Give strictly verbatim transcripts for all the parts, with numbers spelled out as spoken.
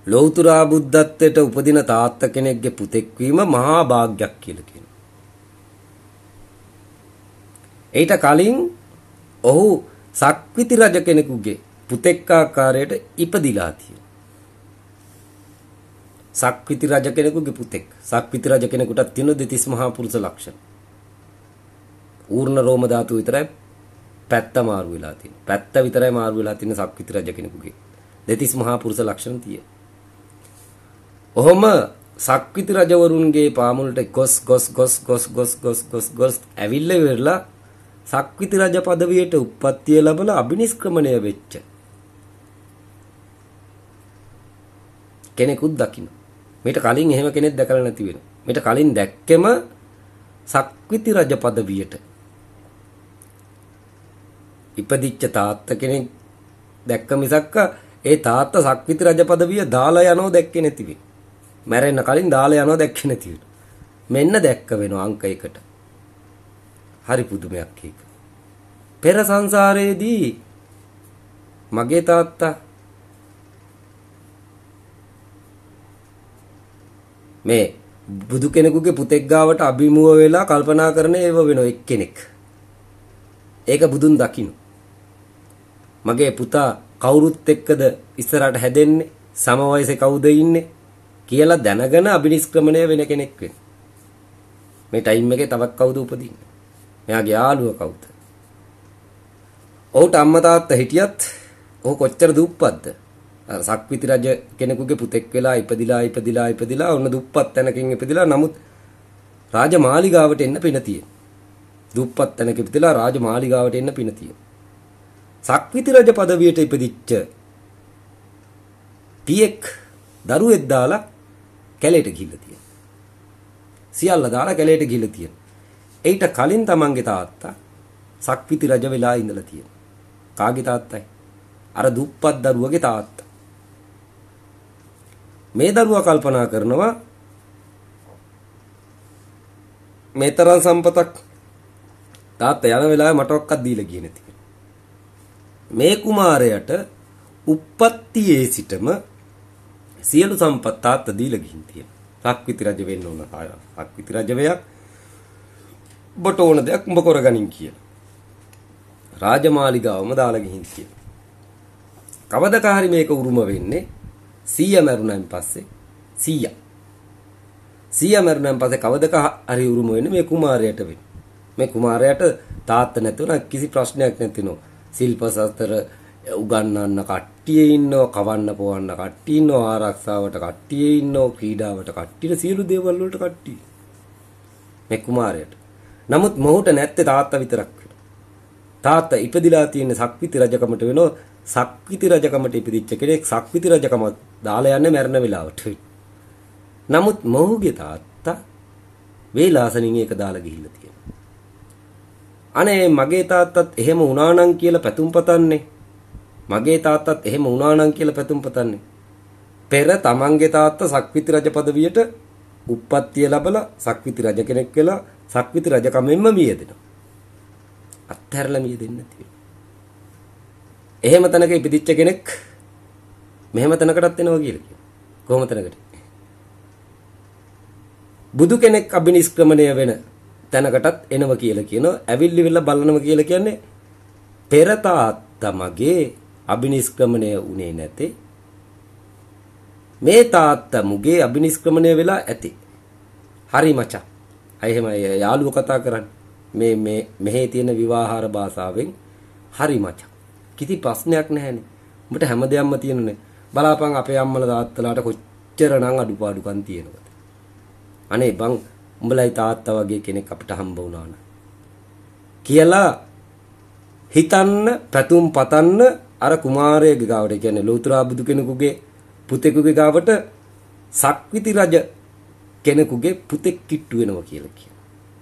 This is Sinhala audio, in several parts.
ලෞතර බුද්ධත්වයට උපදින තාත්තා කෙනෙක්ගේ පුතෙක් වීම මහා භාග්යක් කියලා කියනවා. ඊට කලින් ඔහු සක්විති රජ කෙනෙකුගේ පුතෙක් ආකාරයට ඉපදිලා තියෙනවා. සක්විති රජ කෙනෙකුගේ පුතෙක්. සක්විති රජ කෙනෙකුට තියෙන දෙතිස් මහා පුරුෂ ලක්ෂණ. ඌර්ණ රෝම ධාතු විතරයි පැත්ත මාරු වෙලා තියෙන්නේ. පැත්ත විතරයි මාරු වෙලා තියෙන සක්විති රජ කෙනෙකුගේ. දෙතිස් මහා පුරුෂ ලක්ෂණ තියෙනවා. ඔහොම සක්විති රජවරුන්ගේ පාමුලට ගොස් ගොස් ගොස් ගොස් ගොස් ගොස් ගොස් ගොස් ඇවිල්ලා ඉවරලා සක්විති රජ পদවියට උප්පත්තිය ලැබලා අබිනිෂ්ක්‍රමණය වෙච්ච කෙනෙකුත් දකින්න. මේට කලින් එහෙම කෙනෙක් දැකලා නැති වෙනවා. මේට කලින් දැක්කෙම සක්විති රජ পদවියට ඉපදිච්ච තාත්තා කෙනෙක් දැක්ක මිසක්ක ඒ තාත්තා සක්විති රජ পদවිය දාලා යනෝ දැක්කේ නැති වෙයි. මැරෙන්න කලින් දාලා යනවා දැක්කේ නැති වෙනවා. මෙන්න දැක්ක වෙනවා අංක එකට. හරි පුදුමයක් ඒක. පෙර සංසාරයේදී මගේ තාත්තා මේ බුදු කෙනෙකුගේ පුතෙක් ගාවට අභිමුව වෙලා කල්පනා කරන ඒව වෙනවා එක්කෙනෙක්. ඒක බුදුන් දකින්න. මගේ පුතා කවුරුත් එක්කද ඉස්සරහට හැදෙන්නේ? සම වයසේ කවුද ඉන්නේ? කියලා දැනගෙන අබිනිෂ්ක්‍රමණය වෙන කෙනෙක් වෙන්න. මේ ටයිම් එකේ තවත් කවුද උපදින්නේ? මෙයාගේ යාළුවා කවුද? ඔහුට අම්මා තාත්තා හිටියත් ඔහු කොච්චර දුප්පත්ද? අර සක්විති රජ කෙනෙකුගේ පුතෙක් වෙලා ඉපදිලා ඉපදිලා ඉපදිලා ඔන්න දුප්පත් තැනකින් ඉපදිලා නමුත් රාජමාලිගාවට එන්න පින තියෙන. දුප්පත් තැනක ඉපදිලා රාජමාලිගාවට එන්න පින තියෙන. සක්විති රජ পদවියට ඉපදිච්ච පියෙක් දරුවෙක් දාලා කැලේට ගිහිල්ලා තියෙනවා. සියල්ල දාලා කැලේට ගිහිල්ලා තියෙනවා. ඊට කලින් තමන්ගේ තාත්තා සක්විති රජ වෙලා ඉඳලා තියෙනවා. කාගේ තාත්තයි? අර දුප්පත් දරුවගේ තාත්තා. මේ දරුවා කල්පනා කරනවා මේ තරම් සම්පතක් තාත්තා යන වෙලාවේ මට ඔක්කක් දීලා ගියේ නැති. මේ කුමාරයාට උප්පත්තියේ සිටම සියලු සම්පත් තාත්තා දීලා ගිහින් තියෙනවා. සක්විති රජ වෙන්න ඕන. සක්විති රජ වෙයක් ඔබට ඕන දෙයක් උඹ කරගනින් කියලා. රාජමාලිගාවම දාලා ගිහින් තියෙනවා. කවදකාරි මේක උරුම වෙන්නේ සීයා මරුණන් පස්සේ සීයා. සීයා මරුණන් පස්සේ කවදක හරි උරුම වෙන්නේ මේ කුමාරයාට වෙන්නේ. මේ කුමාරයාට තාත්තා නැතුණ කිසි ප්‍රශ්නයක් නැතිනෝ. ශිල්ප ශාස්ත්‍ර උගන්වන්න කට්ටිය ඉන්නෝ, කවන්න පොවන්න කට්ටිය ඉන්නෝ, ආරක්ෂාවට කට්ටිය ඉන්නෝ, ක්‍රීඩාවට කට්ටිය, සියලු දේවල් වලට කට්ටිය. මේ කුමාරයාට. නමුත් මොහුට නැත්තේ තාත්තා විතරක් වෙනවා. තාත්තා ඉපදිලා තියෙන සක්විති රජකමට වෙනෝ. සක්විති රජකමට ඉපදිච්ච කෙනෙක් සක්විති රජකම දාලා යන්නේ මරණ වෙලාවට. නමුත් මොහුගේ තාත්තා වේලාසනින් ඒක දාලා ගිහිල්ලා තියෙනවා. අනේ මගේ තාත්තත් එහෙම වුණා නම් කියලා පැතුම් පතන්නේ. මගේ තාත්තත් එහෙම වුණා නම් කියලා පැතුම් පතන්නේ. පෙර තමන්ගේ තාත්තා සක්විති රජ পদවියට උප්පත්තිය ලැබලා සක්විති රජ කෙනෙක් වෙලා සක්විති රජකමෙන්ම මියදෙනවා. අත්හැරලා මියදෙන්නේ නැති. එහෙම තැනක ඉපදිච්ච කෙනෙක් මෙහෙම තැනකටත් එනවා කියලා කියනවා. කොහොම තැනකට? බුදු කෙනෙක් අබිනිෂ්ක්‍රමණය වෙන තැනකටත් එනවා කියලා කියනවා. ඇවිල්ලි වෙලා බලනවා කියලා කියන්නේ පෙර තාත්තා මගේ අබිනිෂ්ක්‍රමණය උනේ නැතේ. මේ තාත්තා මුගේ අබිනිෂ්ක්‍රමණය වෙලා ඇති. හරි මචං. අය එහෙම යාළුවෝ කතා කරන්නේ. මේ මේ මෙහි තියෙන විවාහාර භාෂාවෙන් හරි මචං. කිසි ප්‍රශ්නයක් නැහැනේ. උඹට හැමදේම තියෙනුනේ. බලාපන් අපේ අම්මලා තාත්තලාට කොච්චරනම් අඩුපාඩුකම් තියෙනවද? අනේ බං උඹලයි තාත්තා වගේ කෙනෙක් අපිට හම්බ වුණා න ะ කියලා හිතන්න පැතුම් පතන්න අර කුමාරයාගේ ගාවට කියන්නේ ලෞතර බුදු කෙනෙකුගේ පුතෙකුගේ ගාවට සක්විති රජ කෙනෙකුගේ පුතෙක් කිට්ටු වෙනවා කියලා කියනවා.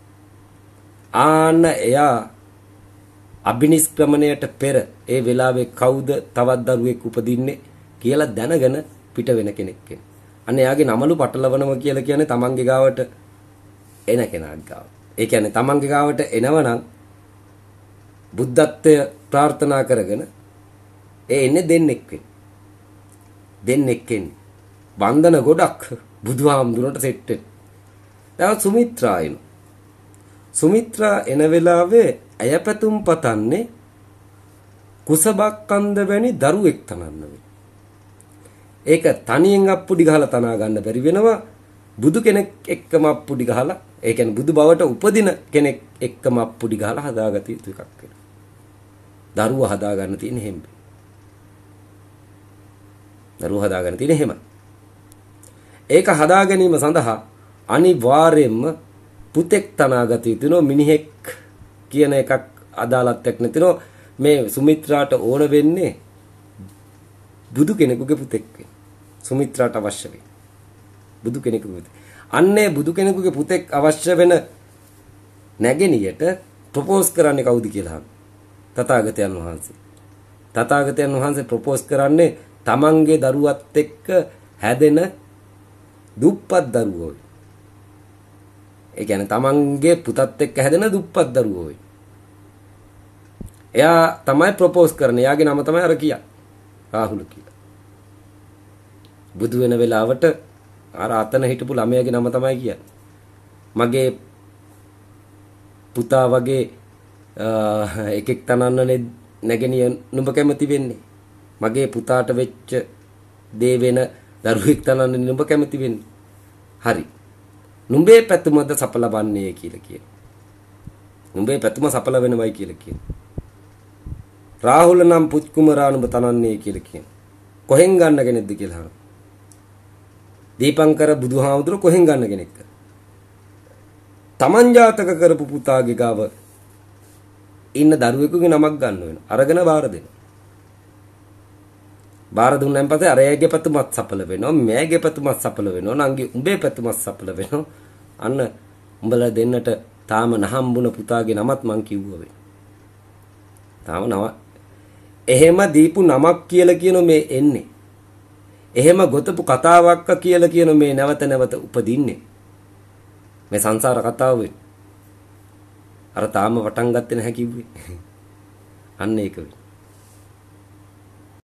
ආන්න එයා අබිනිෂ්ක්‍රමණයට පෙර ඒ වෙලාවේ කවුද තවත් දරුවෙක් උපදින්නේ කියලා දැනගෙන පිට වෙන කෙනෙක් කෙනෙක්. අනේ යාගේ නමලු පටලවනවා කියලා කියන්නේ තමන්ගේ ගාවට එන කෙනාක් ගාව. ඒ කියන්නේ තමන්ගේ ගාවට එනවනම් බුද්ධත්වය ප්‍රාර්ථනා කරගෙන ඒ එන්නේ දෙන්නෙක් වෙන්නේ. දෙන්නෙක් එන්නේ. වන්දන ගොඩක් බුදුහාමුදුරන්ට සෙට් වෙන. දැන් සුමිත්‍රා එන. සුමිත්‍රා එන වෙලාවේ ඇය පැතුම් පතන්නේ කුසබක්කන්ද වැනි දරුවෙක් තනන්න වෙයි. ඒක තනියෙන් අප්පුඩි ගහලා තනා ගන්න බැරි වෙනවා. බුදු කෙනෙක් එක්කම අප්පුඩි ගහලා, ඒ කියන්නේ බුදු බවට උපදින කෙනෙක් එක්කම අප්පුඩි ගහලා හදාගත යුතු එකක් වෙනවා. දරුවා හදා ගන්න තියෙන හැම. දරුවා හදා ගන්න තියෙන හැම. ඒක හදා ගැනීම සඳහා අනිවාර්යයෙන්ම පුතෙක් තනාගත යුතුනෝ මිනිහෙක් කියන එකක් අදාළත්වයක් නැතිනෝ. මේ සුමිත්‍රාට ඕන වෙන්නේ බුදු කෙනෙකුගේ පුතෙක් වෙන්න. සුමිත්‍රාට අවශ්‍ය වෙයි බුදු කෙනෙකුගේ පුතෙක්. අන්නේ බුදු කෙනෙකුගේ පුතෙක් අවශ්‍ය වෙන නැගෙනියට ප්‍රොපෝස් කරන්නේ කවුද කියලා අහන්න. තථාගතයන් වහන්සේ. තථාගතයන් වහන්සේ ප්‍රොපෝස් කරන්නේ තමන්ගේ දරුවත් එක්ක හැදෙන දුප්පත් දරුවෝ. ඒ කියන්නේ තමන්ගේ පුතත් එක්ක හැදෙන දුප්පත් දරුවෝ. එයා තමයි ප්‍රොපෝස් කරන්නේ. එයාගේ නම තමයි අර කියා. රාහුල කියලා. බුදු වෙන වෙලාවට අර අතන හිටපු ළමයාගේ නම තමයි කියන්නේ. මගේ පුතා වගේ එකෙක් තනන්නනේ නැගෙනිය නුඹ කැමති වෙන්නේ. මගේ පුතාට වෙච්ච දේ වෙන දරුවෙක් තනන්නනේ නුඹ කැමති වෙන්නේ. හරි. නුඹේ පැතුමද සඵල වන්නේ කියලා කියන. නුඹේ පැතුම සඵල වෙනවයි කියලා කියන. රාහුල නම් පුත් කුමරා නුඹ තනන්නේ කියලා කියන. කොහෙන් ගන්න කෙනෙක්ද කියලා අහනවා. දීපංකර බුදුහාමුදුර කොහෙන් ගන්න කෙනෙක්ද? තමන් ජාතක කරපු පුතාගේ ගාව ඉන්න දරුවෙකුගේ නමක් ගන්න වෙනවා. අරගෙන බාර දෙනවා. බාර දුන්නාන් පස්සේ අරයාගේ පැතුමත් සඵල වෙනවා. මෑගේ පැතුමත් සඵල වෙනවා. නංගි උඹේ පැතුමත් සඵල වෙනවා. අන්න උඹලා දෙන්නට තාම නහම්බුන පුතාගේ නමත් මං කිව්වා වේ. තාම නම එහෙම දීපු නමක් කියලා කියන මේ එන්නේ. එහෙම ගොතපු කතාවක් කියලා කියන මේ නැවත නැවත උපදින්නේ. මේ සංසාර කතාව වෙන්නේ. අර තාම වටන් ගත්තේ නැහැ කිව්වේ. අන්න ඒක වෙයි.